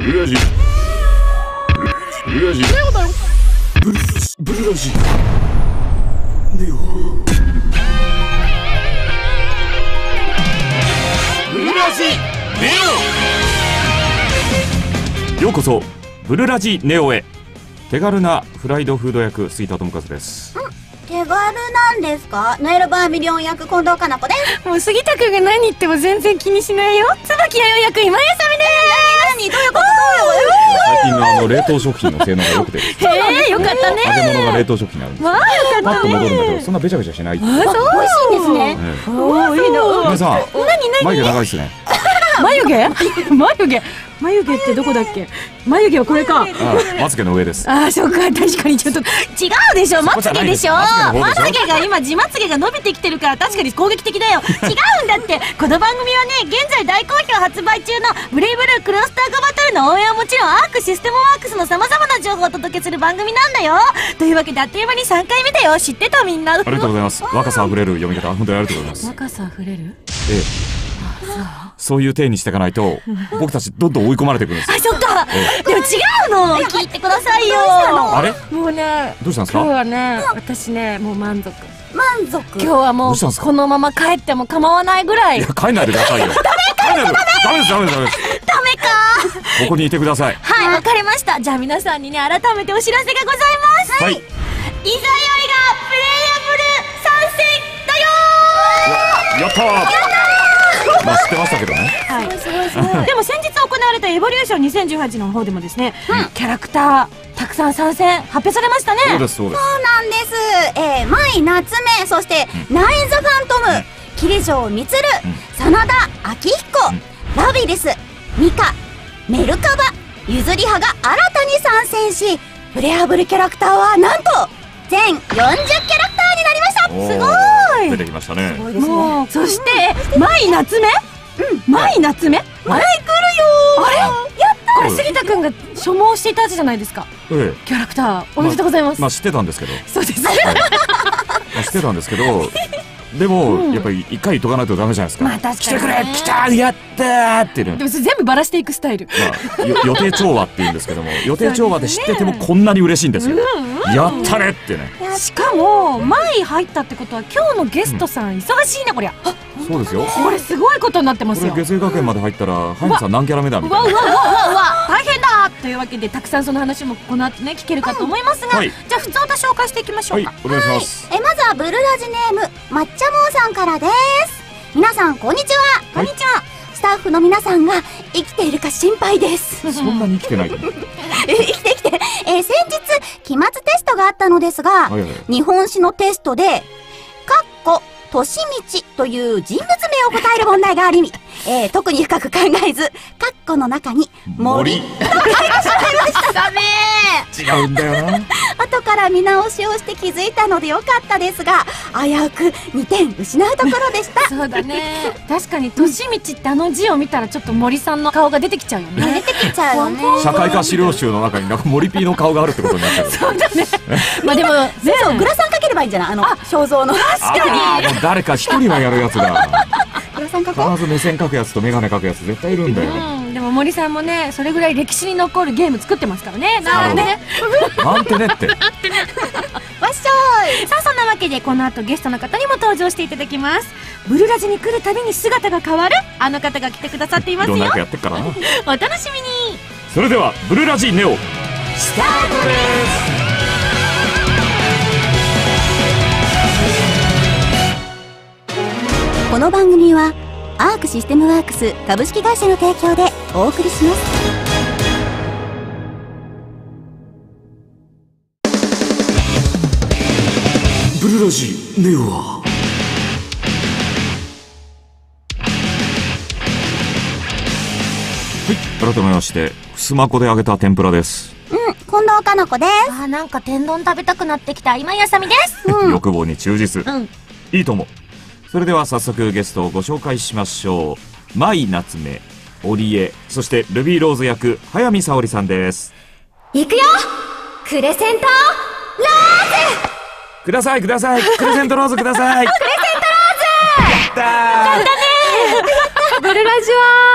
ブルラジブルラジネオだよ。ブルラジネオブルラジネオ。ようこそブルラジネオへ。手軽なフライドフード役杉田智和です。 手軽なんですか？ノエルバーミリオン役近藤かな子です。 もう杉田くんが何言っても全然気にしないよ。椿弥生役今井あさみです。 何どういうこと？ 最近の冷凍食品の性能が良くてですね。 よかったね。 揚げ物が冷凍食品になるんですよ。 わあよパッとかったね。 戻るんだけどそんなべちゃべちゃしないっていう。 美味しいんですね。 おーいいな。 皆さん眉毛長いですね。 眉毛ってどこだっけ？眉毛はこれか。 まつげの上です。 ああ、そっか、確かにちょっと違うでしょ。まつげでしょ。まつげが今地まつげが伸びてきてるから確かに攻撃的だよ。違うんだって。この番組はね、現在大好評発売中のブレイブルークロスターガバトルの応援はもちろんアークシステムワークスの様々な情報をお届けする番組なんだよ。というわけであっという間に3回目だよ。知ってたみんな。 ありがとうございます。若さあふれる読み方本当にありがとうございます。 若さあふれる？ ええ。そういう体にしていかないと僕たちどんどん追い込まれていくんですよ。 あ、そっか。でも違うの。聞いてくださいよ。 あれ？ もうね、 どうしたんですか？ 今日はね、私ね、もう満足。 満足。 今日はもうこのまま帰っても構わないぐらい。 いや帰んないでくださいよ。ダメです。 ダメか。 ここにいてください。 はい、わかりました。じゃあ皆さんにね、改めてお知らせがございます。 はい。 いざよいがプレイアブル参戦だよやったー。まあ知ってましたけどね。 はい。でも先日行われたエボリューション2018の方でもですね、キャラクターたくさん参戦発表されましたね。 そうですそうです。 そうなんです。舞夏目、そしてナインザファントム、桐城満、真田昭彦、ラビリス、ミカ、メルカバ、ゆずりはが新たに参戦し、プレイアブルキャラクターはなんと全40キャラクターになりました。すごい。 出てきましたね。 もうそして舞夏目、舞夏目、あれ来るよ。あれやった。これ杉田くんが所望していたやつじゃないですか。キャラクターおめでとうございます。 まあ知ってたんですけど。 そうです。 知ってたんですけど。でもやっぱり一回言っとかないとダメじゃないですか。 まあ確かに。 来てくれ、来た、やったーってね。 でもそれ全部バラしていくスタイル。 予定調和って言うんですけども、予定調和で知っててもこんなに嬉しいんですよ。やったねってね。 しかも舞入ったってことは今日のゲストさん忙しいねこりゃ。 そうですよ。 これすごいことになってますよ。 これ下水学園まで入ったらハイムさん何キャラ目だみたいな。 うわ大変だというわけでたくさんその話もこの後ね聞けるかと思いますが、じゃあ普通歌紹介していきましょうか。 お願いします。 まずはブルラジネーム抹茶坊さんからです。皆さんこんにちは。こんにちは。スタッフの皆さんが生きているか心配です。 そんなに生きてない。 生きて先日期末テストがあったのですが、日本史のテストでとしみちという人物名を答える問題があり、特に深く考えず、カッコの中に森と書いてしまいました。ダメー。違うんだよな。 後から見直しをして気づいたのでよかったですが、危うく2点失うところでした。 そうだね。確かにとしみちってあの字を見たらちょっと森さんの顔が出てきちゃうよね。 出てきちゃうよね。 社会科資料集の中になんか森 P の顔があるってことになっちゃう。 そうだね。まあでもそうグラサンかければいいんじゃない？肖像の。確かに。誰か一人はやるやつが。 グラサンかこう。 必ず目線描くやつと眼鏡描くやつ絶対いるんだよ。 でも森さんもねそれぐらい歴史に残るゲーム作ってますからね。 なんでね。なんてねって。 わっしょい。 さあそんなわけでこの後ゲストの方にも登場していただきます。ブルラジに来るたびに姿が変わるあの方が来てくださっていますよ。 いろんな役やってっからな。 お楽しみに。 それではブルラジネオスタートです。 この番組はアークシステムワークス株式会社の提供でお送りします。 ブルラジネオは改めましてふすま粉で揚げた天ぷらです。 近藤かな子です。 なんか天丼食べたくなってきた今井あさみです。 欲望に忠実。いいとも。それでは早速ゲストをご紹介しましょう。舞夏目、織江、そしてルビーローズ役早見沙織さんです。 いくよ、クレセントローズ。 くださいください、クレセントローズください。クレセントローズ。やったー。 ブルラジは、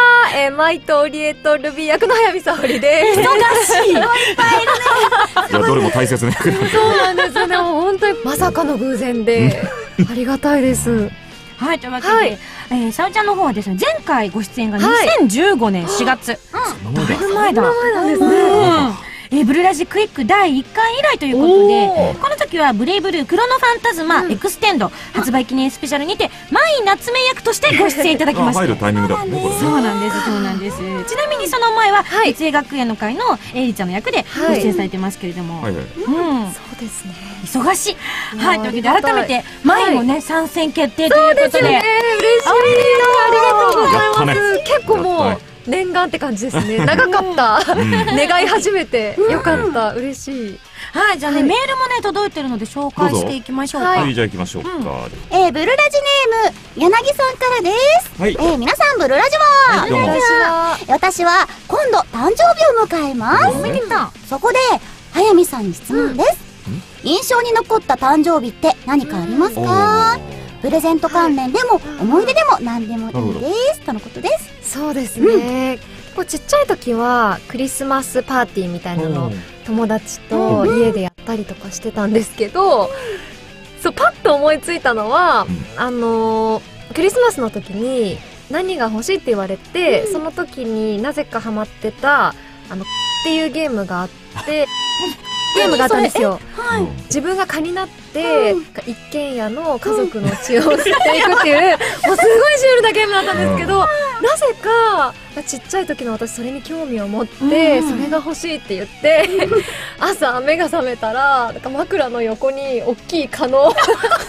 舞と織江とルビー役の早見沙織です。 忙しい。 いやどれも大切な役なんで。 そうなんですよね。もう本当にまさかの偶然でありがたいです。 はい、というわけで、さおちゃんの方はですね、前回ご出演が2015年4月。だいぶ前だ。 なんですね。 ブルラジクイック第1回以来ということで、この時はブレイブルークロノファンタズマエクステンド発売記念スペシャルにて舞夏目役としてご出演いただきました。 入るタイミングだもんね、これね。 そうなんです、そうなんです。ちなみにその前は月江学園の会のエイリちゃんの役でご出演されてますけれども、 そうですね。 忙しい。はい、というわけで改めて舞もね参戦決定ということで、嬉しい。 ありがとうございます。結構もう念願って感じですね。長かった。願い始めてよかった。嬉しい。 はい、じゃあね、メールもね届いてるので紹介していきましょうか。 はい、じゃあ行きましょうか。 ブルラジネーム柳さんからです。 はい。 皆さんブルラジは、 どうも。 私は今度誕生日を迎えます。 おめでとう。 そこで早見さんに質問です。印象に残った誕生日って何かありますか？プレゼント関連でも思い出でも何でもいいですとのことです。 そうですね。こうちっちゃい時はクリスマスパーティーみたいなのを友達と家でやったりとかしてたんですけど、そうパッと思いついたのは、クリスマスの時に何が欲しいって言われて、その時になぜかハマってたっていうゲームがあってゲームがあったんですよ。自分が蚊になって一軒家の家族の血を吸っていくっていうもうすごいシュールなゲームだったんですけど、なぜかちっちゃい時の私それに興味を持ってそれが欲しいって言って朝目が覚めたらなんか枕の横に大きい蚊の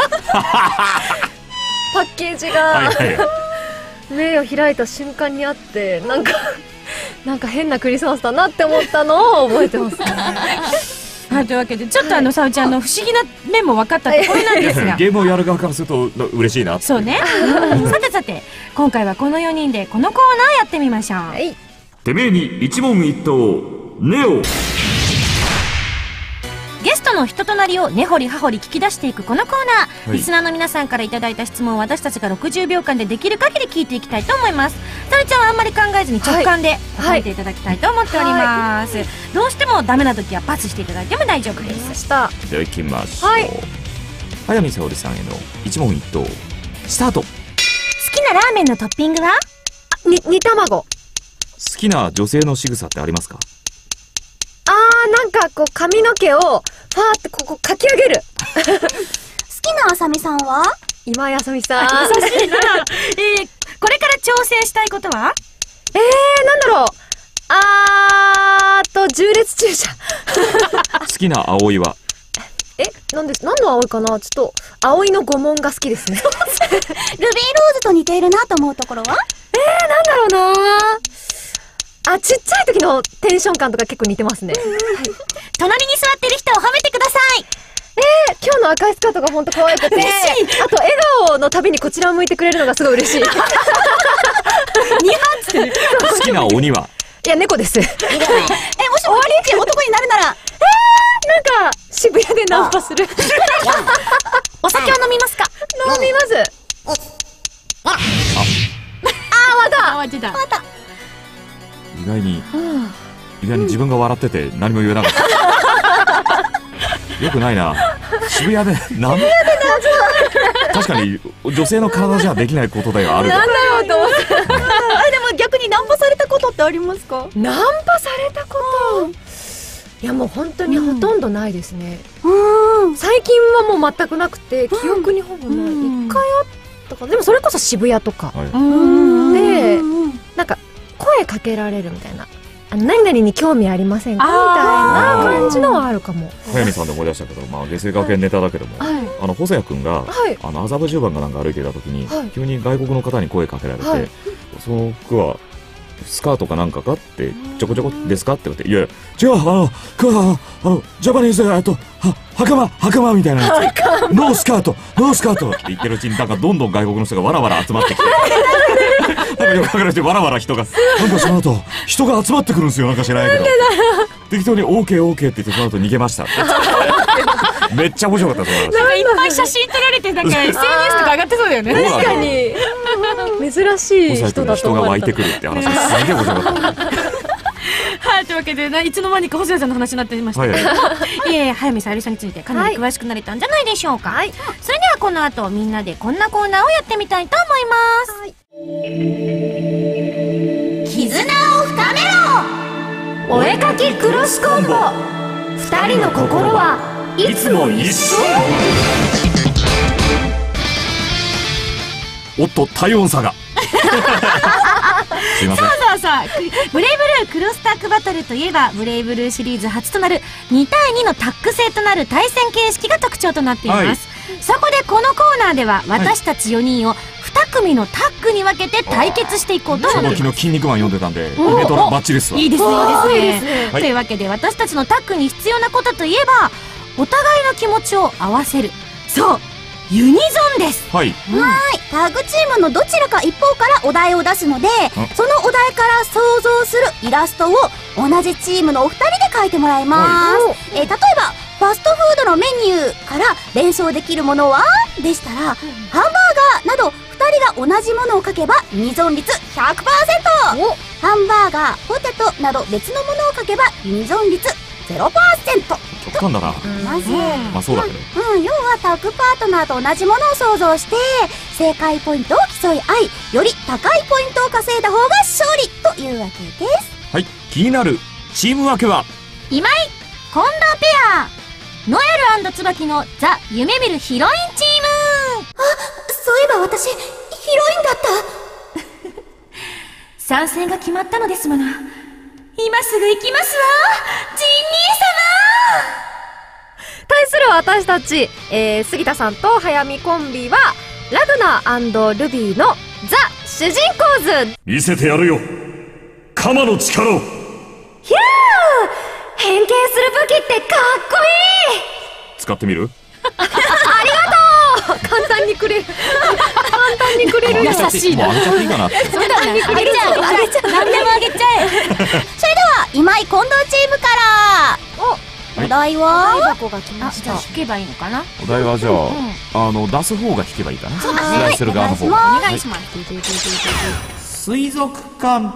パッケージが目を開いた瞬間にあって、なんか変なクリスマスだなって思ったのを覚えてますね。 はい、というわけでちょっとさおちゃんの不思議な面も分かったところなんですが、 ゲームをやる側からすると嬉しいな。 そうね。さてさて、今回はこの4人でこのコーナーやってみましょう。 てめえに一問一答ネオ。 ゲストの人となりを根掘り葉掘り聞き出していくこのコーナー、リスナーの皆さんからいただいた質問を私たちが60秒間でできる限り聞いていきたいと思います。さるちゃんはあんまり考えずに直感で答えていただきたいと思っております。どうしてもダメな時はパスしていただいても大丈夫です。 では行きましょう。早見沙織さんへの一問一答スタート。 好きなラーメンのトッピングは？ 煮卵。 好きな女性の仕草ってありますか？ なんかこう髪の毛をファーってここかき上げる。 好きなあさみさんは？ 今井あさみさん。 優しいな。これから挑戦したいことは？ なんだろう。縦列駐車。 好きな葵は？ 何の葵かな。ちょっと葵の御紋が好きですね。 ルビーローズと似ているなと思うところは？ なんだろうな。ちっちゃい時のテンション感とか結構似てますね。 隣に座ってる人を褒めてください。 今日の赤いスカートが本当可愛くて、あと笑顔のたびにこちらを向いてくれるのがすごい嬉しい。 好きな鬼は？ いや、猫です。もし終わり男になるなら、 なんか渋谷でナンパする。 お酒は飲みますか？ 飲みます。 また意外に自分が笑ってて何も言えなかった。よくないな。渋谷で確かに女性の体じゃできないことだよ。ある。 なんだろうと思って。 でも逆にナンパされたことってありますか？ ナンパされたこと、いやもう本当にほとんどないですね。最近はもう全くなくて、記憶にほぼない。一回あったかな。でもそれこそ渋谷とかでなんか声かけられるみたいな、何々に興味ありませんかみたいな感じのはあるかも。 早見さんで思い出したけど、下水学園ネタだけども、細谷君が麻布十番かなんか歩いてた時に急に外国の方に声かけられて、その服はスカートかなんかかってちょこちょこですかって言って、いや違う、ジャパニーズ袴みたいなやつ、ノースカートって言ってるうちになんかどんどん外国の人がわらわら集まってきて、なんかよく考えてわらわら人がなんかその後人が集まってくるんですよ。なんか知らないけど適当に OK って言ってその後逃げましたって。 めっちゃ面白かったです。 なんかいっぱい写真撮られて、なんか SNS とか上がってそうだよね。 確かに珍しい人だと人が湧い思った。 てくるって話がすげえ面白かった。 はい、というわけでいつの間にか細谷さんの話になってましたけども、早見さゆりさんについてかなり詳しくなれたんじゃないでしょうか。それではこの後みんなでこんなコーナーをやってみたいと思います。 絆を深めろ、お絵かきクロスコンボ、二人の心はいつも一緒。 おっと体温差がすいません。 さあブレイブルークロスタッグバトルといえばブレイブルーシリーズ初となる2対2のタッグ制となる対戦形式が特徴となっています、そこでこのコーナーでは私たち4人を2組のタッグに分けて対決していこうと思っています。 昨日筋肉マン読んでたんでイベントのバッチリっすわ。 いいですね、いいですね。というわけで私たちのタッグに必要なことといえばお互いの気持ちを合わせる、そうユニゾンです。 はい、 タッグチームのどちらか一方からお題を出すので、そのお題から想像するイラストを同じチームのお二人で描いてもらいます、例えばファストフードのメニューから連想できるものはでしたら、ハンバーガーなど2人が同じものを描けばユニゾン率 100%、 ハンバーガー、ポテトなど別のものを描けばユニゾン率 0%。 直感だな。 まず、 まあそうだけど、 要はタッグパートナーと同じものを想像して正解ポイントを競い合い、より高いポイントを稼いだ方が勝利というわけです。 はい、気になるチーム分けは今井近藤ペア、ノエル&椿のザ・夢見るヒロインチーム。 そういえば私ヒロインだった。 参戦が決まったのですもの。今すぐ行きますわ、ジンニー様。 対する私たち、杉田さんと早見コンビはラグナー&ルビーのザ主人公図。 見せてやるよ、カマの力を。 ひゃー、変形する武器ってかっこいい。 使ってみる？ ありがとう。簡単にくれる。簡単にくれる。 優しいな。 もうあげちゃっていいかなって。 そうだね、あげちゃう、何でもあげちゃえ。 それでは今井近藤チームからお題は、 お題箱が来ました。 引けばいいのかな。 お題はじゃあ、出す方が引けばいいかな。 そうだね、 出題する側の方おが。 願いします。 水族館。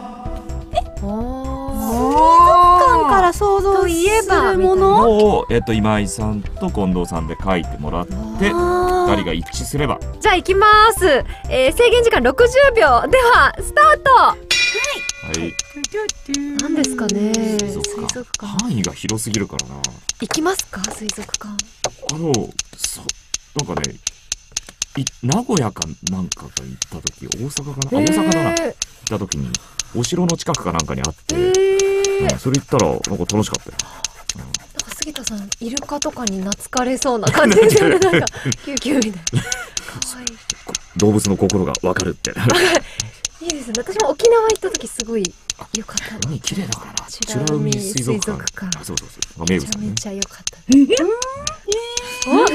館から想像するものを、今井さんと近藤さんで書いてもらって2人が一致すれば。 じゃあ行きます、制限時間60秒ではスタート。 はい。 何ですかね。 水族館。範囲が広すぎるからな。 行きますか、水族館。 なんかね、名古屋かなんかが行った時、大阪かな、大阪だな、行った時にお城の近くかなんかにあって、それ行ったらなんか楽しかったよ。 なんか杉田さんイルカとかに懐かれそうな感じでなんかキューキューみたいな。可愛い。 動物の心がわかるって。 いいですね。私も沖縄行った時すごい良かった。 海綺麗だからな。美ら海水族館。あ、そう。名物だね。 めちゃめちゃ良かった。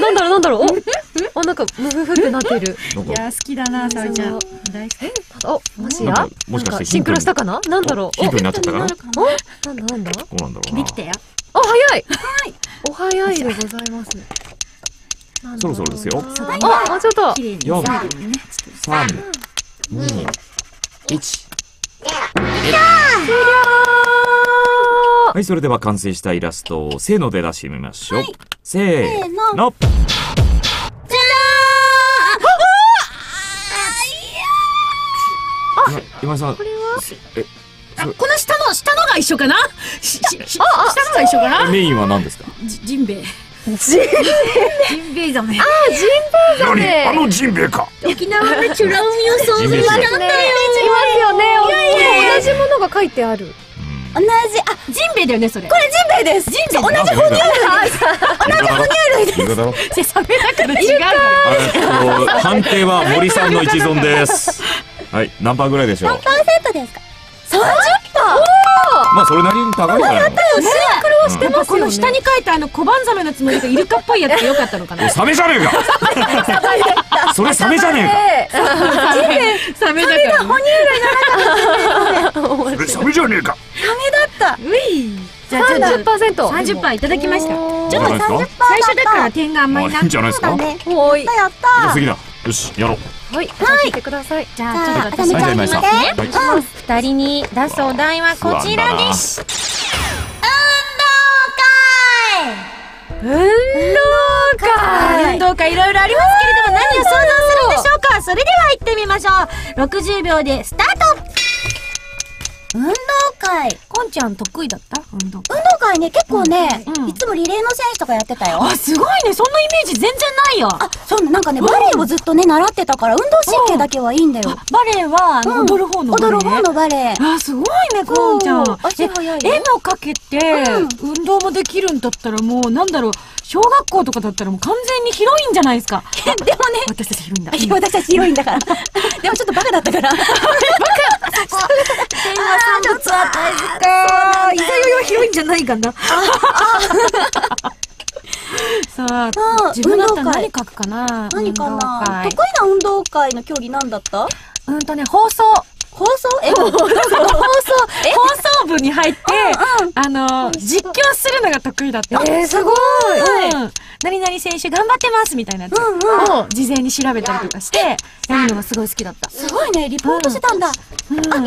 なんだろう。なんかムフフってなってる。 いや、好きだな、さおちゃん。大好き。 もしやもしかしてシンクロしたかな。なんだろう。 ヒントになっちゃったかな。 なんだ。 どうなんだろうな。 できたよ。 あ、早い。お早いでございます。 そろそろですよ。 あ、ちょっと。 4、3、2、1。はい、それでは完成したイラストをせーので出してみましょう。せーの。今井さん、これはこの下のが一緒かな。下のが一緒かな。 メインは何ですか？ ジンベエ。 ジンベエザメ。あ、ジンベエザメ。 あのジンベエか。 沖縄で美ら海を想像したんだよ。いますよね。同じものが書いてある。 同じ、 ジンベエだよね、それ。 これジンベエです。ジンベエ。同じ哺乳類。同じ哺乳類です。 サメだから違う。 判定は森さんの一存です。はい、何パーぐらいでしょう。 何パーセントですか？30%。 まあそれなりに高いじゃないの。 シンクロしてますよね。 この下に書いた小判ザメのつもりがイルカっぽいやつでよかったのかな。 サメじゃねえか。それサメじゃねえか。 サメだから。 哺乳類の中のそれサメじゃねえか。 サメだった。 じゃあ 30%。 30%いただきました。ちょっと 30% 最初だから点があんまりな。 いいんじゃないですか。 おい。 やった次だ。よし、やろう。 はい。教えてください。 じゃあちょっとあ私ためちゃんはい見て。 はい 2人に出すお題はこちらです。運動会いろいろありますけれども、何を想像するんでしょうか。それでは行ってみましょう。60秒でスタート。 運動会。 こんちゃん得意だった運動会。 運動会ね、結構ね、 うんいつもリレーの選手とかやってたよ。 あ、すごいね。そんなイメージ全然ないよ。 あ、そうなんかね、バレエをずっとね、習ってたから、運動神経だけはいいんだよ。 バレエは踊る方のバレエ。 踊る方のバレエ。 あ、すごいね、こんちゃん。 足早いよ。 絵も描けて、運動もできるんだったらもう、なんだろう、小学校とかだったらもう完全にヒロインじゃないですか。 でもね、 私たちヒロインだ。 私たち広いんだから。でもちょっとバカだったから。 電話産物は大事か。いやいやヒロインじゃないかな。さあ、自分だったら何書くかな。 何かな。 運動会得意な運動会の競技なんだった？ 放送。 放送？放送部に入って、実況するのが得意だった。 すごい。 何々選手頑張ってますみたいなやつを事前に調べたりとかしてやるのがすごい好きだった。 すごいね、リポートしてたんだ。終了！できた！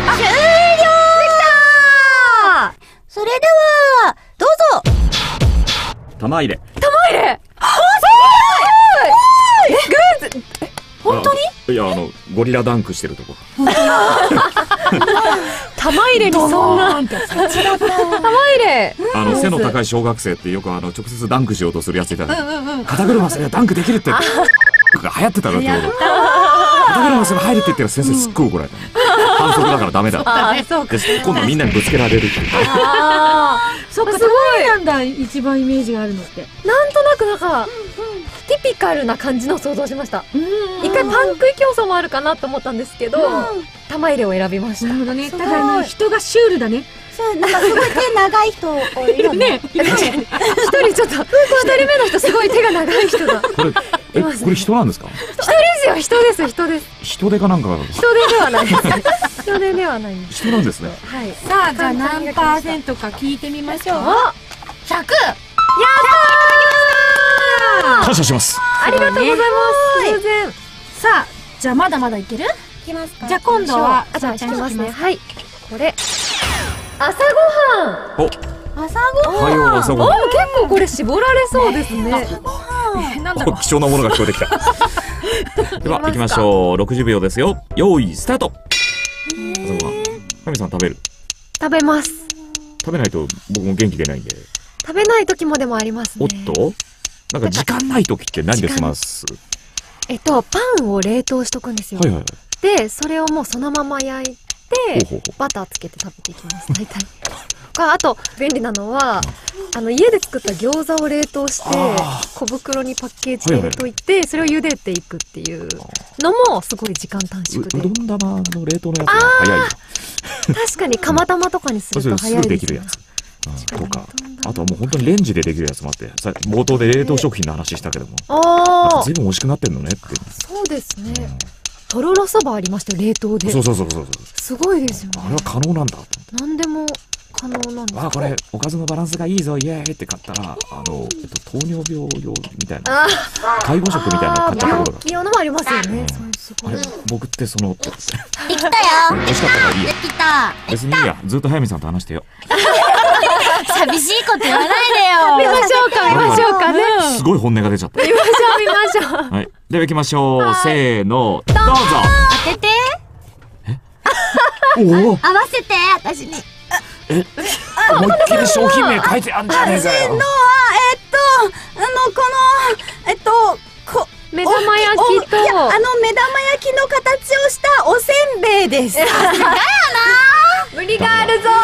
それでは、どうぞ！ 玉入れ。 本当に？ いや、ゴリラダンクしてるとこ。 玉入れにそんな。玉入れ。 背の高い小学生ってよく直接ダンクしようとするやついたね。肩車すればダンクできるって。が流行ってたのってこと。肩車すれば入るって言ったら先生すっごい怒られたね。反則だからダメだ。今度みんなにぶつけられるっていう。 そっか、すごいなんだ、一番イメージがあるのって。 なんとなくなんか、ティピカルな感じの想像しました。一回パン食い競争もあるかなと思ったんですけど、玉入れを選びました。 なるほどね。ただ人がシュールだね。 そう、なんかすごい手長い人いるよね。 一人ちょっと、一人目の人すごい手が長い人だ。 これ人なんですか？ 人です。 人手かなんか。 人手ではないです。人手ではないです。 人なんですね。 はい。さあ、じゃあ何%か聞いてみましょう。100！ やったー！ 感謝します。 ありがとうございます。全然。 さあ、じゃあまだまだいける？ いきますか？ じゃあ今度は、 じゃあ引きますね。はい。これ。朝ごはん。 朝ごはん。 おはよう朝ごはん。 結構これ絞られそうですね。 なんだろう。 貴重なものが聞こえてきた。では行きましょう。60秒ですよ。用意スタート。朝ごはん。神さん食べる？ 食べます。 食べないと僕も元気出ないんで。 食べない時もでもありますね。 おっと？なんか時間ない時って何で済ます？ パンを冷凍しとくんですよ。で、それをもうそのまま焼いて、バターつけて食べていきます。大体。あと便利なのは家で作った餃子を冷凍して小袋にパッケージで入れといて、それを茹でていくっていうのもすごい時間短縮で。 うどん玉の冷凍のやつが早いよ。 確かに釜玉とかにすると早いです。 すぐできるやつ。とか、あとはもう本当にレンジでできるやつもあって、冒頭で冷凍食品の話したけども、随分美味しくなってんのねって。 そうですね。とろろそばありましたよ、冷凍で。 そう。 すごいですよね。 あれは可能なんだと。 何でも可能なんです。 これおかずのバランスがいいぞイエーイって買ったら糖尿病用みたいな介護食みたいなの買ったところが。 病のもありますよね。 あれ僕ってできたよ。 美味しかったからいいや。 できた。 別にいいや。ずっと早見さんと話してよ。 寂しいこと言わないでよ。 見ましょうかね。 すごい本音が出ちゃった。 見ましょう。 はい。では行きましょう。せーのどうぞ。 当てて。 おお。 合わせて私に。 思いっきり商品名書いてあるんじゃねえかよ。 目玉焼きと目玉焼きの形をしたおせんべいです。 無理があるぞ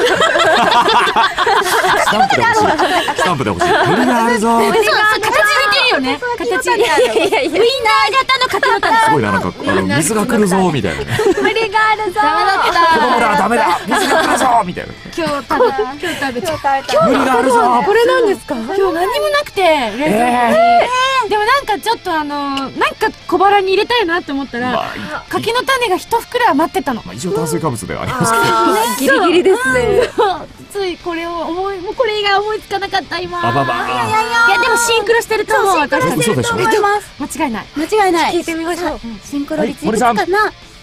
スタンプで欲しい。無理があるぞ。 形似てるよね。形。ウィンナー型の柿の種。 すごいな、なんか水が来るぞみたいなね。 無理があるぞ。 子供らダメだ、水が来るぞみたいな。 今日食べちゃった。 無理があるぞ。 これなんですか？ 今日何もなくて冷蔵庫に。でもなんかちょっとなんか小腹に入れたいなって思ったら、柿の種が一袋余ってたの。 一応炭水化物ではありますけど。ギリギリですね。 ついこれをもうこれ以外思いつかなかった今。 あばば。 いやでもシンクロしてると思う。私たち。 嘘でしょ。 間違いない。 間違いない。 聞いてみましょう。 シンクロ率いくつかな。 0%。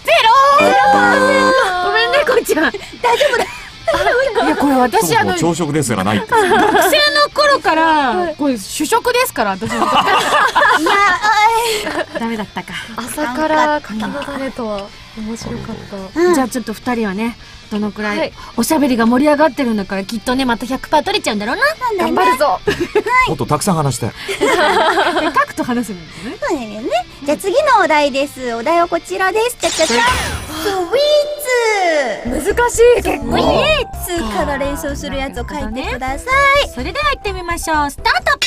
ごめんねこっちゃん。 大丈夫だ。 いやこれ私朝食ですらない。 学生の頃からこれ主食ですから私の。いやダメだったか。 朝から柿の種とは面白かった。 じゃあちょっと2人はねどのくらいおしゃべりが盛り上がってるんだからきっとねまた 100% 取れちゃうんだろうな。 頑張るぞ。 もっとたくさん話したい。 書くと話すんだよね。 そうだよね。じゃあ次のお題です。お題はこちらです。じゃじゃじゃん。スイーツ。 難しい結構。 スイーツから連想するやつを書いてください。 それでは行ってみましょう。スタート。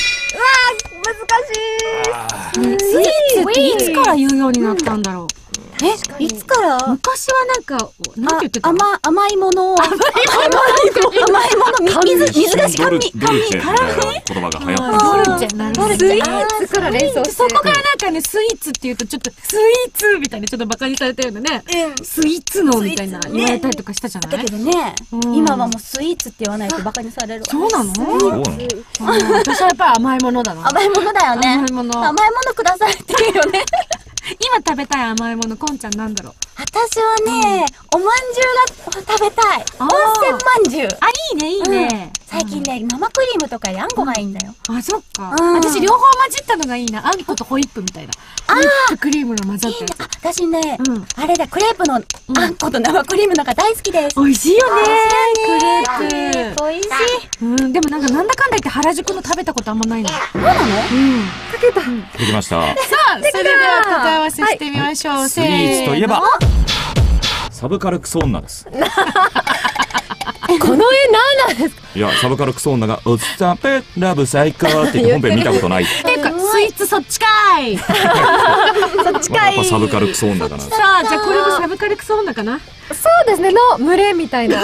難しい。 スイーツっていつから言うようになったんだろう。 いつから？ 昔はなんかなんて言ってた？ 甘いもの。甘いもの。水菓子甘味。 ドルチェみたいな言葉が流行ってる。 スイーツから連想して。 そこからなんかねスイーツって言うとちょっとスイーツみたいなちょっとバカにされたようなね。スイーツのみたいな言われたりとかしたじゃない？ だけどね、今はもうスイーツって言わないとバカにされるわ。 そうなの？私はやっぱり甘いものだな。 甘いものだよね。 甘いものくださいって言うよね。 今食べたい甘いものこんちゃんなんだろう。 私はね、おまんじゅうが食べたい。温泉まんじゅう。 あ、いいねいいね。 最近ね、生クリームとかであんこがいいんだよ。 あ、そっか。私両方混じったのがいいな。あんことホイップみたいな。ホイップクリームの混ざったやつ。 私ね、あれだ、クレープのあんこと生クリームのが大好きです。 美味しいよね。クレープ。 美味しい。 でもなんだかんだ言って原宿の食べたことあんまないの。 そうなの？ かけた。 できました。 さあ、それでは答え合わせしてみましょう。 スイーツといえばサブカルクソ女です。 この絵何なんですか？ いや、サブカルクソ女がおっさんぺラブ最高って言って本編見たことない。 ていうかスイーツそっちかい。そっちかい。 やっぱサブカルクソ女かな。 さあ、じゃあこれもサブカルクソ女かな。 そうですね、の群れみたいな。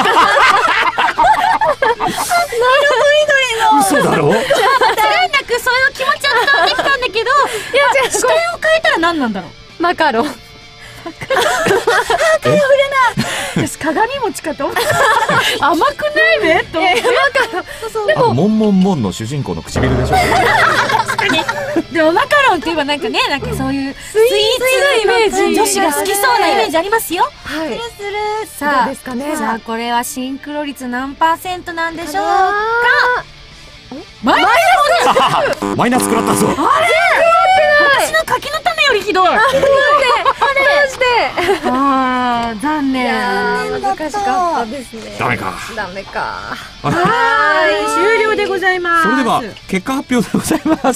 嘘だろ？ 間違いなくそういう気持ちは伝わってきたんだけど、いや視点を変えたら何なんだろう。 マカロン。 私鏡餅かと思った。甘くないねと思って。 でもモンモンモンの主人公の唇でしょ。 確かに。でもマカロンって言えばなんかね、なんかそういうスイーツのイメージ、女子が好きそうなイメージありますよ。 はい。 する。 さあ、 どうですかね。 じゃあこれはシンクロ率何%なんでしょうか。マイナス。 マイナス食らったぞ。 あれ？私の柿の種よりひどい。 どうして？ ああ、残念。 難しかったですね。 ダメか。 はい、終了でございます。 それでは結果発表でございます。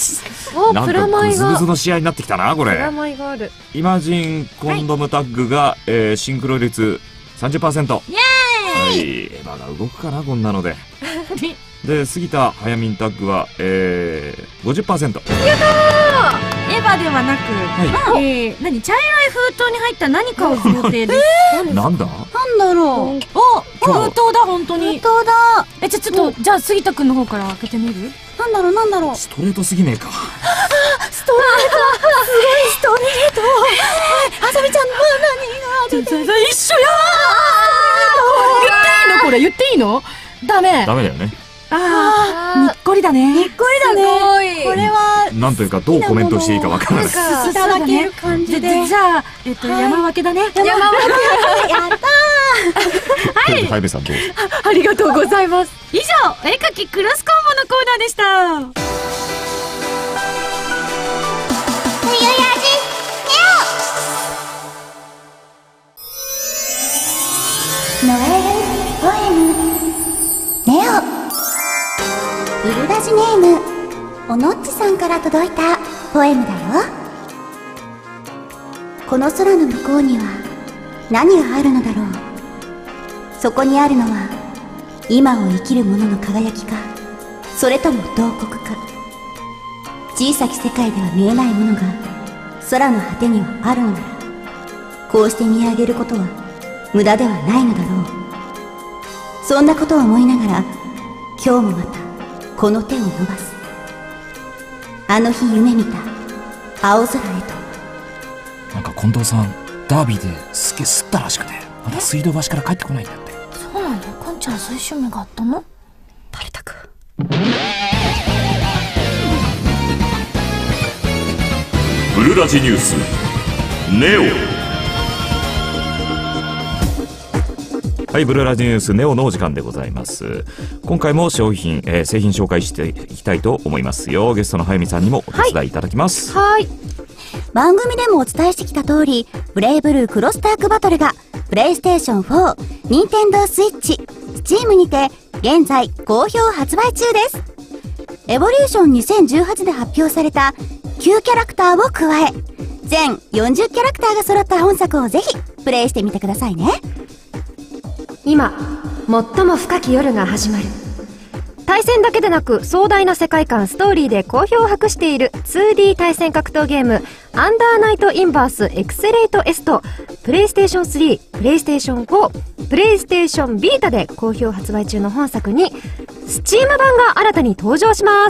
なんかグズグズの試合になってきたなこれ。 プラマイがある。 イマジンコンドムタッグがシンクロ率 30%。 イエーイ。 エヴァが動くかなこんなので。で杉田早見タッグは50%。 やったー。エヴァではなく、何茶色い封筒に入った何かを想定です。 なんだ？ なんだろう。 お、封筒だ本当に。 封筒だ。 ちょっとじゃあ杉田くんの方から開けてみる？ なんだろう。 ストレートすぎねえか。 ストレート。すごいストレート。あさみちゃんの何が一緒や。言っていいの？ダメだよね。 にっこりだね。 これはなんというかどうコメントしていいかわからない。 いただける感じで。 じゃあ山分けだね。 山分け。やったー。はい。ハイベさんどうぞ。 ありがとうございます。 以上絵描きクロスコンボのコーナーでした。 ノエルポエムネオ。イルラジネームおのっちさんから届いたポエムだよ。この空の向こうには何があるのだろう。そこにあるのは今を生きる者の輝きか、それとも慟哭か。小さき世界では見えないものが空の果てにはあるのなら、こうして見上げることは無駄ではないのだろう。そんなことを思いながら、今日もまたこの手を伸ばす。あの日夢見た青空へと。 なんか近藤さんダービーですげえ吸ったらしくて、まだ水道橋から帰ってこないんだって。 そうなんだ。こんちゃんそういう趣味があったの？ バレたか。 ブルラジニュースネオ。はい、ブルラジニュースネオのお時間でございます。今回も製品紹介していきたいと思いますよ。ゲストの早見さんにもお手伝いいただきます。 はい。番組でもお伝えしてきた通り、ブレイブルークロスタークバトルがプレイステーション4、ニンテンドースイッチ、スチームにて現在好評発売中です。エボリューション2018で発表された9キャラクターを加え、全40キャラクターが揃った本作をぜひプレイしてみてくださいね。 今最も深き夜が始まる。対戦だけでなく壮大な世界観、ストーリーで好評を博している 2D 対戦格闘ゲームアンダーナイトインバースエクセレイト S とプレイステーション3、プレイステーション4、プレイステーションビータで好評発売中の本作にスチーム版が新たに登場します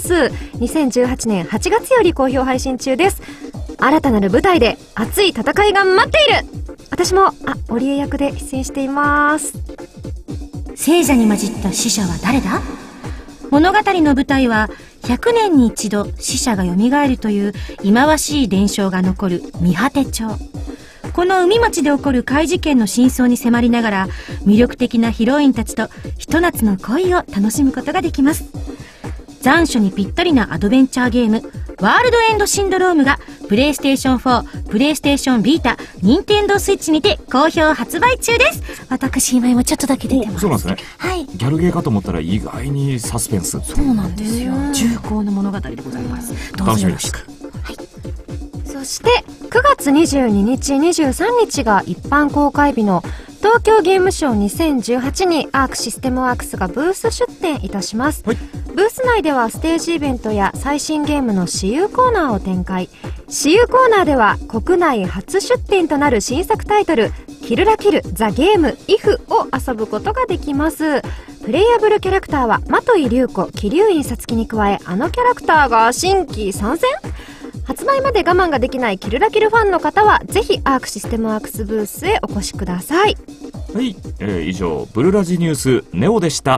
。2018年8月より好評配信中です。新たなる舞台で熱い戦いが待っている。私もオリエ役で出演しています。 聖者に混じった死者は誰だ？物語の舞台は100年に一度死者が蘇るという忌まわしい伝承が残る御果町。この海町で起こる怪事件の真相に迫りながら、魅力的なヒロインたちとひと夏の恋を楽しむことができます。残暑にぴったりなアドベンチャーゲームワールドエンドシンドロームがプレイステーション4、プレイステーションビータ、ニンテンドースイッチにて好評発売中です。私今ちょっとだけ出てます。 そうなんですね。 はい。 ギャルゲーかと思ったら意外にサスペンス。 そうなんですよ。重厚な物語でございます。どうぞよろしく。はい。 そして9月22日、23日が一般公開日の東京ゲームショウ2018にアークシステムワークスがブース出展いたします。はい、ブース内ではステージイベントや最新ゲームの私有コーナーを展開。私有コーナーでは国内初出展となる新作タイトルキルラキルザゲームイフを遊ぶことができます。プレイヤブルキャラクターは的井龍子、桐生院さつきに加え、あのキャラクターが新規参戦。発売まで我慢ができないキルラキルファンの方はぜひアークシステムワークスブースへお越しください。 はい、以上ブルラジニュースネオでした。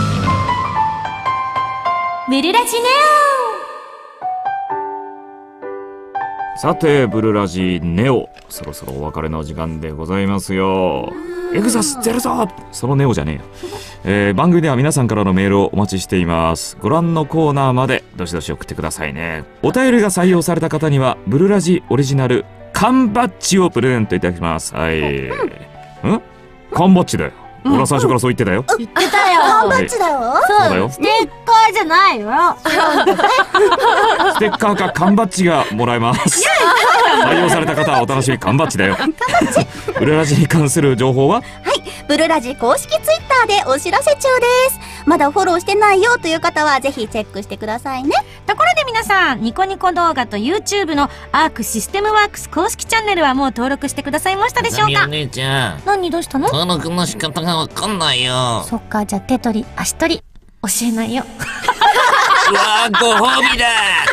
ブルラジネオ。さてブルラジネオ、そろそろお別れの時間でございますよ。エグザスゼルゾー、そのネオじゃねえよ。番組では皆さんからのメールをお待ちしています。ご覧のコーナーまでどしどし送ってくださいね。お便りが採用された方にはブルラジオリジナル缶バッジをプレゼントいただきます。はい。缶バッジだよ。俺は最初からそう言ってたよ。 言ってたよ。 缶バッジだよ。 そうだよ。 ステッカーじゃないよ。 ステッカーか缶バッジがもらえます。採用された方はお楽しみ缶バッジだよ。ブルラジに関する情報は、 ブルラジ公式ツイッターでお知らせ中です。まだフォローしてないよという方はぜひチェックしてくださいね。 ところで皆さん、ニコニコ動画と YouTube のアークシステムワークス公式チャンネルはもう登録してくださいましたでしょうか？ お姉ちゃん、 何どうしたの？ 登録の仕方がわかんないよ。 そっか、じゃあ手取り足取り教えないよ。 うわー、ご褒美だ。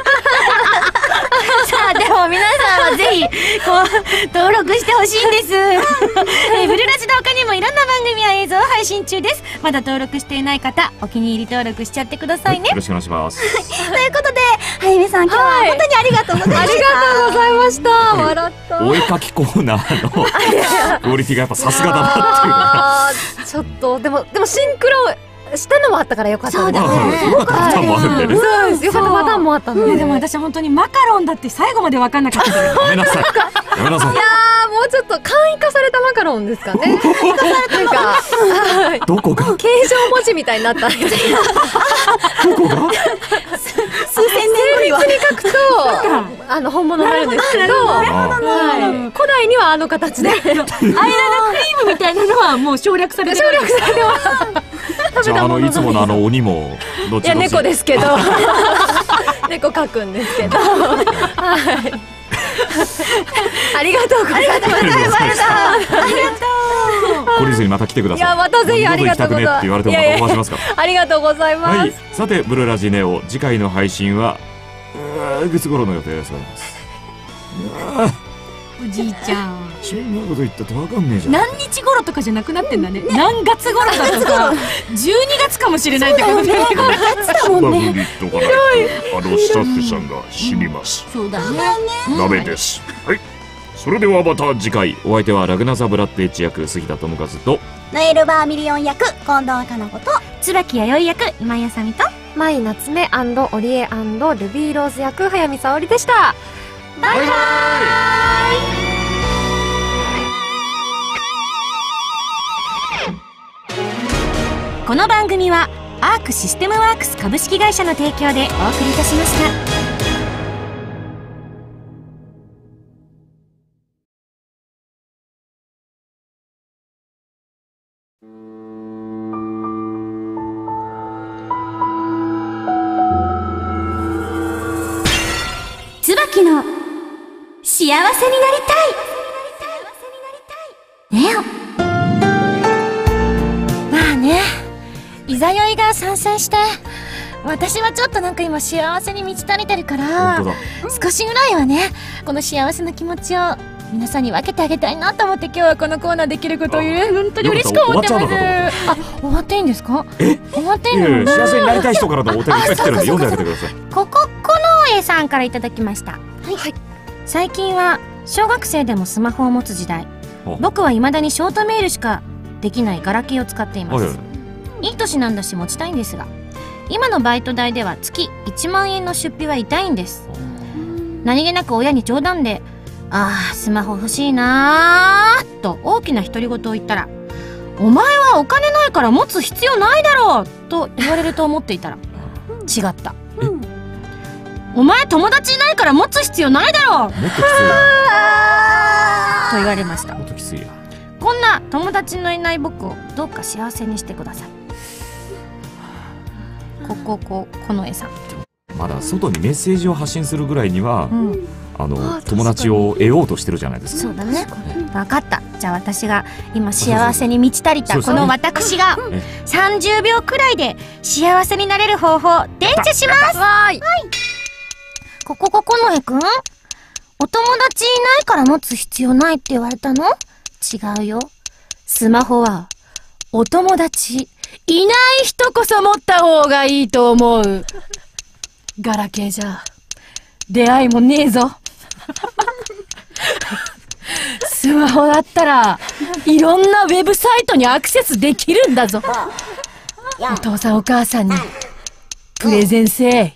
さあ、でも皆さんはぜひ登録してほしいんです。ブルラジの他にもいろんな番組や映像を配信中です。まだ登録していない方、お気に入り登録しちゃってくださいね。 よろしくお願いします。 ということで、はゆみさん、今日は本当にありがとうございました。 ありがとうございました。笑った。 お絵かきコーナーのクオリティがやっぱさすがだなっていう。 ちょっとでもシンクロしたのもあったからよかったですね。 よかったパターンもあるんでね。 そうです。よかったパターンもあったので。 でも私本当にマカロンだって最後まで分かんなかった。 やめなさい。やめなさい。 いやー、もうちょっと簡易化されたマカロンですかね。なんかどこが形状文字みたいになったんですけど。 どこが数千年後にはに書くと本物になるんですけど、古代にはあの形で。 間のクリームみたいなのはもう省略されてる。 じゃあいつもの鬼もどっちどっち。 いや、猫ですけど。猫描くんですけど。はい。ありがとうございました。 ありがとう。 懲りずにまた来てください。 いやまたぜひありがとうございます。 二度と行きたくねって言われてもまたオファーしますから。 ありがとうございます。 はい、さてブルラジネオ次回の配信は月頃の予定です。 おじいちゃん、 そんなこと言ったってわかんねえじゃん。 何日頃とかじゃなくなってんだね。何月頃だとか12月かもしれないってことね。 うまく言っとかないとスタッフさんが死にます。 そうだね。 ダメです。はい、それではまた次回。お相手はラグナザブラッドエッジ役杉田智和とノエルバーミリオン役近藤かな子と椿弥生役今井あさみとマイ夏目オリエルビーローズ役早見沙織でした。 バイバイ。 この番組はアークシステムワークス株式会社の提供でお送りいたしました。 椿の幸せになりたい。ネオ。 まあね、いざよいが参戦して私はちょっとなんか今幸せに満ち足りてるから、少しぐらいはねこの幸せな気持ちを皆さんに分けてあげたいなと思って今日はこのコーナーできることを本当に嬉しく思ってます。終わっていいんですか？終わっていいの？ 幸せになりたい人からのお手紙が来てるんで読んであげてください。 このさんからいただきました。はい、最近は小学生でもスマホを持つ時代、僕は未だにショートメールしかできないガラケーを使っています。いい年なんだし持ちたいんですが、今のバイト代では月1万円の出費は痛いんです。何気なく親に冗談でスマホ欲しいなーと大きな独り言を言ったら、お前はお金ないから持つ必要ないだろうと言われると思っていたら違った。お前友達いないから持つ必要ないだろうもっときついと言われました。 もっときついや。 こんな友達のいない僕をどうか幸せにしてください。この絵さんまだ外にメッセージを発信するぐらいには、友達を得ようとしてるじゃないですか。 そうだね。分かった。じゃあ私が今幸せに満ち足りたこの私が30秒くらいで幸せになれる方法伝授します。はい。この絵くん、お友達いないから持つ必要ないって言われたの？違うよ。スマホはお友達いない人こそ持った方がいいと思う。ガラケーじゃ出会いもねえぞ。スマホだったらいろんなウェブサイトにアクセスできるんだぞ。お父さんお母さんにプレゼンせえ。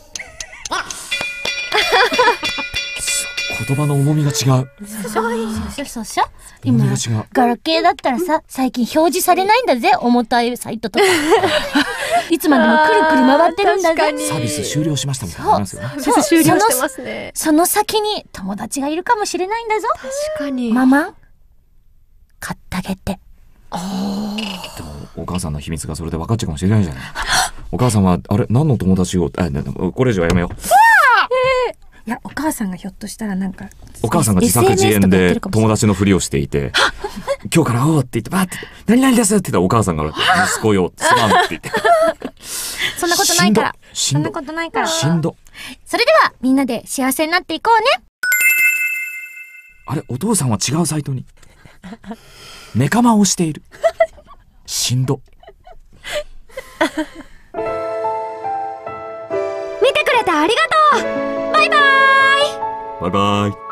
言葉の重みが違う。 そう今ガラケーだったらさ、最近表示されないんだぜ、重たいサイトとか。いつまでもくるくる回ってるんだぜ。 サービス終了しましたみたいなのありますよね。 サービス終了してますね。 その先に友達がいるかもしれないんだぞ。 確かに。 ママ買ってあげて。 でもお母さんの秘密がそれで分かっちゃうかもしれないじゃない。お母さんは何の友達をこれ以上はやめよう。 いや、お母さんがひょっとしたらなんかお母さんが自作自演で友達のふりをしていて、今日から会おうって言ってバーって何々ですって言ったらお母さんが息子よすまんって言って、 そんなことないから、そんなことないから。 しんど。 それではみんなで幸せになっていこうね。 あれ、お父さんは違うサイトにネカマをしている。しんど。 見てくれてありがとう。バイバイ。 バイバイ。